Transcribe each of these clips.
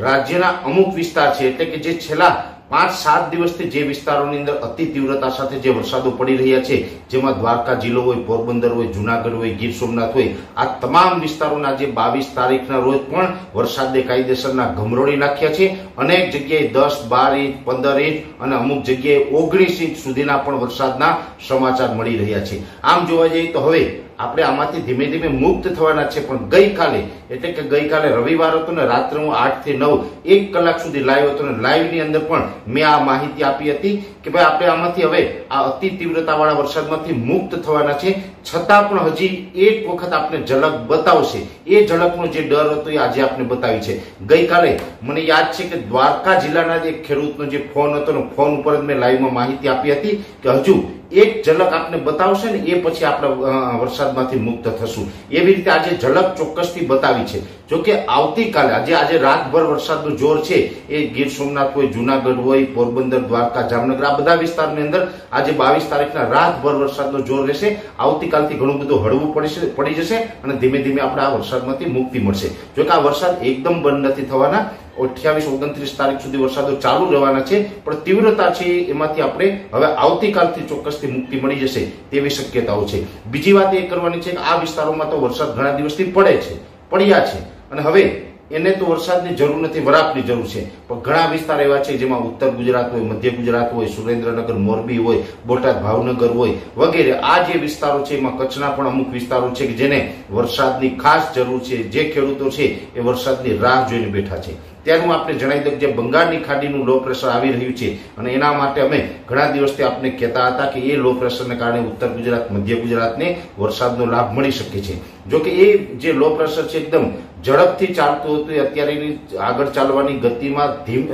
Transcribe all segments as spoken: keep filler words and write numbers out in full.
રાજ્યના અમુક વિસ્તાર છે એટલે કે જે છેલ્લા પાંચ સાત દિવસથી જે વિસ્તારોની અંદર અતિ તીવ્રતા સાથે જે વરસાદો પડી રહ્યા છે, જેમાં દ્વારકા જિલ્લો હોય, પોરબંદર હોય, જુનાગઢ હોય, ગીર સોમનાથ હોય, આ તમામ વિસ્તારોના જે બાવીસ તારીખના રોજ પણ વરસાદે કાયદેસરના ગમરોળી નાખ્યા છે. અનેક જગ્યાએ દસ બાર ઇંચ, પંદર ઇંચ અને અમુક જગ્યાએ ઓગણીસ ઇંચ સુધીના પણ વરસાદના સમાચાર મળી રહ્યા છે. આમ જોવા જઈએ તો હવે આપણે આમાંથી ધીમે ધીમે મુક્ત થવાના છે. પણ ગઈકાલે એટલે કે ગઈકાલે રવિવાર હતો ને, રાત્રે હું આઠ થી નવ એક કલાક સુધી લાઈવ હતો ને લાઈવ ની અંદર પણ મેં આ માહિતી આપી હતી કે ભાઈ આપણે આમાંથી હવે આ અતિ તીવ્રતા વાળા વરસાદમાંથી મુક્ત થવાના છે. છતાં પણ હજી એક વખત આપણે ઝલક બતાવશે. એ ઝલકનો જે ડર હતો એ આજે આપણે બતાવી છે. ગઈકાલે મને યાદ છે કે દ્વારકા જિલ્લાના એક ખેડૂતનો જે ફોન હતો ને, ફોન ઉપર જ મેં લાઈવમાં માહિતી આપી હતી કે હજુ એક ઝલક આપને બતાવશે ને એ પછી આપણે વરસાદમાંથી મુક્ત થશું. એવી રીતે આજે ઝલક ચોક્કસથી બતાવી છે. જો કે આવતીકાલે આજે આજે રાતભર વરસાદનું જોર છે એ ગીર સોમનાથ હોય, જુનાગઢ હોય, પોરબંદર, દ્વારકા, જામનગર આ બધા વિસ્તારની અંદર આજે બાવીસ તારીખના રાતભર વરસાદનો જોર રહેશે. આવતીકાલથી ઘણું બધું હળવું પડી પડી જશે અને ધીમે ધીમે આપણે આ વરસાદમાંથી મુક્તિ મળશે. જો કે આ વરસાદ એકદમ બંધ નથી થવાના. અઠ્યાવીસ ઓગણત્રીસ તારીખ સુધી વરસાદો ચાલુ રહેવાના છે, પણ તીવ્રતા છે એમાંથી આપણે હવે આવતીકાલથી ચોક્કસથી મુક્તિ મળી જશે તેવી શક્યતાઓ છે. બીજી વાત એ કરવાની છે કે આ વિસ્તારોમાં તો વરસાદ ઘણા દિવસથી પડે છે, પડ્યા છે અને હવે એને તો વરસાદની જરૂર નથી, વરાપની જરૂર છે. પણ ઘણા વિસ્તાર એવા છે જેમાં ઉત્તર ગુજરાત હોય, મધ્ય ગુજરાત હોય, સુરેન્દ્રનગર, મોરબી હોય, બોટાદ, ભાવનગર હોય વગેરે આ જે વિસ્તારો છે એમાં કચ્છના પણ અમુક વિસ્તારો છે કે જેને વરસાદની ખાસ જરૂર છે. જે ખેડૂતો છે એ વરસાદની રાહ જોઈને બેઠા છે. ત્યારનું આપણે જણાવી દઉં જે બંગાળની ખાડીનું લો પ્રેશર આવી રહ્યું છે અને એના માટે અમે ઘણા દિવસથી આપણે કહેતા હતા કે એ લો પ્રેશરને કારણે ઉત્તર ગુજરાત, મધ્ય ગુજરાતને વરસાદનો લાભ મળી શકે છે. જો કે એ જે લો પ્રેશર છે એકદમ ઝડપથી ચાલતું હતું, અત્યારે એની આગળ ચાલવાની ગતિમાં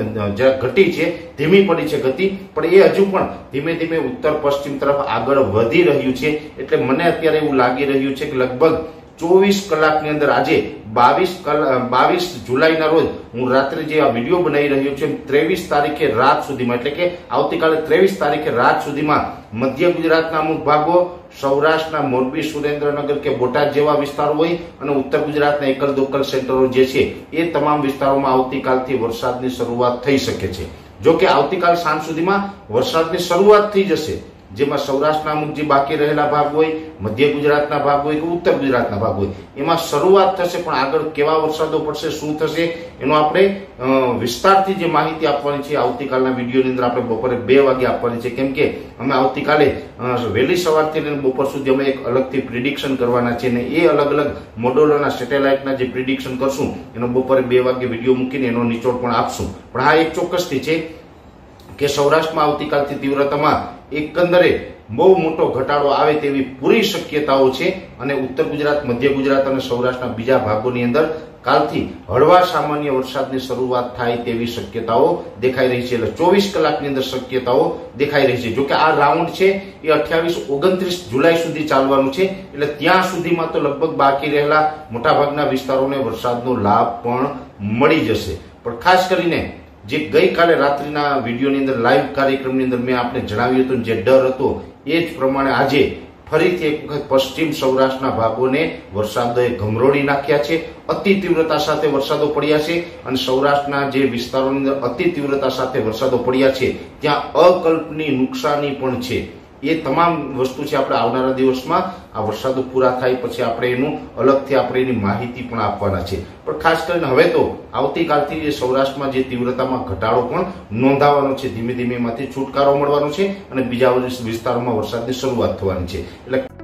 ઘટી છે, ધીમી પડી છે ગતિ, પણ એ હજુ પણ ધીમે ધીમે ઉત્તર પશ્ચિમ તરફ આગળ વધી રહ્યું છે. એટલે મને અત્યારે એવું લાગી રહ્યું છે કે લગભગ ચોવીસ કલાકની અંદર આજે બાવીસ બાવીસ જુલાઈના રોજ હું રાત્રે જે આ વિડીયો બનાવી રહ્યો છું ત્રેવીસ તારીખે રાત સુધીમાં એટલે કે આવતીકાલે ત્રેવીસ તારીખે રાત સુધીમાં મધ્ય ગુજરાતના અમુક ભાગો, સૌરાષ્ટ્રના મોરબી, સુરેન્દ્રનગર કે બોટાદ જેવા વિસ્તારો હોય અને ઉત્તર ગુજરાતના એકલ દોકલ સેન્ટરો જે છે એ તમામ વિસ્તારોમાં આવતીકાલથી વરસાદની શરૂઆત થઈ શકે છે. જો કે આવતીકાલ સાંજ સુધીમાં વરસાદની શરૂઆત થઈ જશે, જેમાં સૌરાષ્ટ્રના અમુક જે બાકી રહેલા ભાગ હોય, મધ્ય ગુજરાતના ભાગ હોય કે ઉત્તર ગુજરાતના ભાગ હોય એમાં શરૂઆત થશે. પણ આગળ કેવા વરસાદો પડશે, શું થશે એનો આપણે વિસ્તારથી જે માહિતી આપવાની છે આવતીકાલના વિડીયોની અંદર આપણે બપોરે બે વાગે આપવાની છે. કેમ કે અમે આવતીકાલે વહેલી સવારથી લઈને બપોર સુધી અમે એક અલગથી પ્રિડિક્શન કરવાના છે ને એ અલગ અલગ મોડેલોના સેટેલાઇટના જે પ્રિડિક્શન કરશું એનો બપોરે બે વાગે વિડીયો મૂકીને એનો નિચોડ પણ આપશું. પણ હા એક ચોક્કસથી છે કે સૌરાષ્ટ્રમાં આવતીકાલથી તીવ્રતામાં એકંદરે બહુ મોટો ઘટાડો આવે તેવી પૂરી શક્યતાઓ છે અને ઉત્તર ગુજરાત, મધ્ય ગુજરાત અને સૌરાષ્ટ્રના બીજા ભાગોની અંદર કાલથી હળવા સામાન્ય વરસાદની શરૂઆત થાય તેવી શક્યતાઓ દેખાઈ રહી છે. એટલે ચોવીસ કલાકની અંદર શક્યતાઓ દેખાઈ રહી છે. જો કે આ રાઉન્ડ છે એ અઠ્યાવીસ ઓગણત્રીસ જુલાઈ સુધી ચાલવાનું છે, એટલે ત્યાં સુધીમાં તો લગભગ બાકી રહેલા મોટાભાગના વિસ્તારોને વરસાદનો લાભ પણ મળી જશે. પણ ખાસ કરીને જે ગઈકાલે રાત્રિના વિડીયોની અંદર લાઈવ કાર્યક્રમની અંદર મેં આપને જણાવ્યું હતું જે ડર હતો એ જ પ્રમાણે આજે ફરીથી એક વખત પશ્ચિમ સૌરાષ્ટ્રના ભાગોને વરસાદોએ ગમરોળી નાખ્યા છે. અતિ તીવ્રતા સાથે વરસાદો પડ્યા છે અને સૌરાષ્ટ્રના જે વિસ્તારોની અંદર અતિ તીવ્રતા સાથે વરસાદો પડ્યા છે ત્યાં અકલ્પનીય નુકસાની પણ છે. એ તમામ વસ્તુ છે આપણે આવનારા દિવસમાં આ વરસાદો પૂરા થાય પછી આપણે એનું અલગથી આપણે એની માહિતી પણ આપવાના છે. પણ ખાસ કરીને હવે તો આવતીકાલથી સૌરાષ્ટ્રમાં જે તીવ્રતામાં ઘટાડો પણ નોંધાવાનો છે, ધીમે ધીમે એમાંથી છુટકારો મળવાનો છે અને બીજા વિસ્તારોમાં વરસાદની શરૂઆત થવાની છે. એટલે